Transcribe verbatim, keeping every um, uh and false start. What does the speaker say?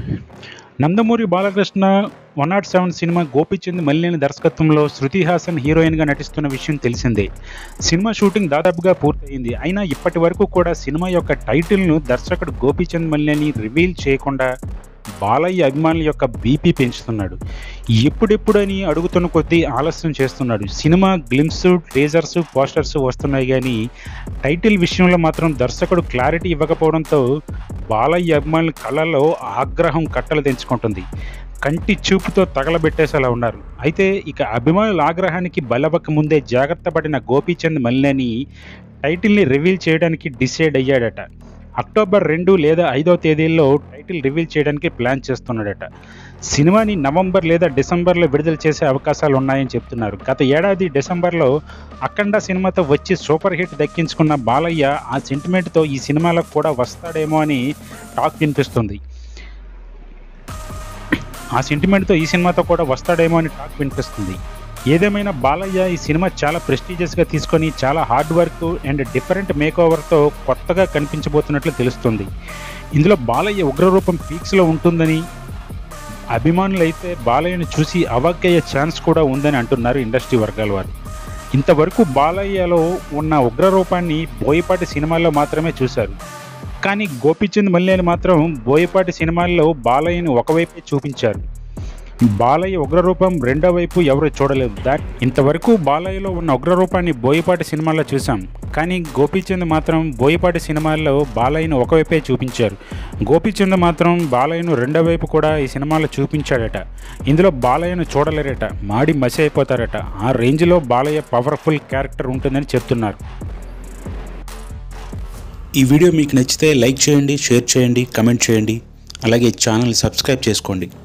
Nandamuri Balakrishna one nought seven cinema Gopichand Malineni దర్శకత్వంలో శృతి హాసన్ హీరోయిన్గా నటిస్తున్న విషయం తెలిసిందే. సినిమా షూటింగ్ దాదాపుగా పూర్తయింది. అయినా ఇప్పటి వరకు కూడా సినిమా యొక్క టైటిల్ను దర్శకుడు గోపీచంద్ మల్లేని రివీల్ చేయకుండా బాలయ్య అభిమానుల యొక్క బీపీ పెంచుతున్నాడు. ఎప్పుడెప్పుడని అడుగుతున్న కొద్దీ ఆలస్యం చేస్తున్నాడు. సినిమా గ్లిమ్స్, టీజర్స్, పోస్టర్స్ వస్తున్నాయి కానీ టైటిల్ విషయంలో మాత్రం దర్శకుడు క్లారిటీ ఇవ్వకపోవడంతో బాలయ్య అభిమానుల కళ్ళలో ఆగ్రహం కట్టలు తెంచుకుంటుంది. కంటి చూపుతో తగలబెట్టేసేలా ఉన్నారు. అయితే ఇక అభిమానుల ఆగ్రహానికి బలవక ముందే జాగ్రత్త పడిన గోపీచంద్ మల్లేని టైటిల్ని రివీల్ చేయడానికి డిసైడ్ అయ్యాడట. అక్టోబర్ రెండు లేదా ఐదో తేదీల్లో టైటిల్ రివీల్ చేయడానికి ప్లాన్ చేస్తున్నాడట. సినిమాని నవంబర్ లేదా డిసెంబర్లో విడుదల చేసే అవకాశాలు ఉన్నాయని చెప్తున్నారు. గత ఏడాది డిసెంబర్లో అఖండ సినిమాతో వచ్చి సూపర్ హిట్ దక్కించుకున్న బాలయ్య ఆ సెంటిమెంట్తో ఈ సినిమాలకు కూడా వస్తాడేమో అని టాక్ వినిపిస్తుంది. ఆ సెంటిమెంట్తో ఈ సినిమాతో కూడా వస్తాడేమో అని టాక్ వినిపిస్తుంది. ఏదేమైనా బాలయ్య ఈ సినిమా చాలా ప్రెస్టీజియస్గా తీసుకొని చాలా హార్డ్ వర్క్ అండ్ డిఫరెంట్ మేకోవర్తో కొత్తగా కనిపించబోతున్నట్లు తెలుస్తుంది. ఇందులో బాలయ్య ఉగ్రరూపం పీక్స్లో ఉంటుందని, అభిమానులైతే బాలయ్యను చూసి అవాక్కయ్యే ఛాన్స్ కూడా ఉందని అంటున్నారు ఇండస్ట్రీ వర్గాల వారు. ఇంతవరకు బాలయ్యలో ఉన్న ఉగ్రరూపాన్ని బోయపాటి సినిమాల్లో మాత్రమే చూశారు. కానీ గోపీచంద్ మల్లేని మాత్రం బోయపాటి సినిమాల్లో బాలయ్యని ఒకవైపే చూపించారు. బాలయ్య ఉగ్రరూపం రెండో వైపు ఎవరు చూడలేదు. దా ఇంతవరకు బాలయ్యలో ఉన్న ఉగ్రరూపాన్ని బోయపాటి సినిమాల్లో చూసాం. కానీ గోపీచంద్ మాత్రం బోయపాటి సినిమాల్లో బాలయ్యను ఒకవైపే చూపించారు. గోపీచంద్ మాత్రం బాలయ్యను రెండో వైపు కూడా ఈ సినిమాలో చూపించాడట. ఇందులో బాలయ్యను చూడలేరట, మాడి మసి అయిపోతారట. ఆ రేంజ్లో బాలయ్య పవర్ఫుల్ క్యారెక్టర్ ఉంటుందని చెప్తున్నారు. ఈ వీడియో మీకు నచ్చితే లైక్ చేయండి, షేర్ చేయండి, కమెంట్ చేయండి. అలాగే ఛానల్ సబ్స్క్రైబ్ చేసుకోండి.